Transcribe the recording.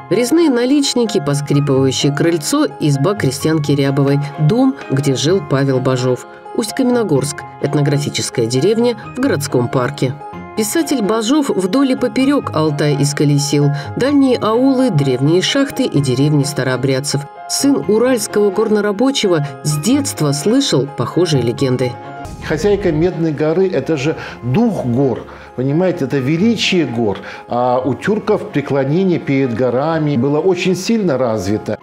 Резные наличники, поскрипывающее крыльцо, изба крестьянки Рябовой, дом, где жил Павел Бажов. Усть-Каменогорск – этнографическая деревня в городском парке. Писатель Бажов вдоль и поперек Алтай исколесил. Дальние аулы, древние шахты и деревни старообрядцев. Сын уральского горнорабочего с детства слышал похожие легенды. Хозяйка Медной горы – это же дух гор, понимаете, это величие гор. А у тюрков преклонение перед горами было очень сильно развито.